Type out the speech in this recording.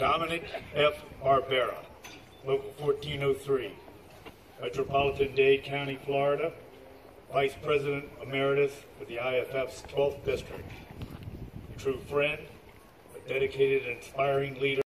Dominic F. Barbera, Local 1403, Metropolitan-Dade County, Florida, Vice President Emeritus for the IFF's 12th District. A true friend, a dedicated and inspiring leader.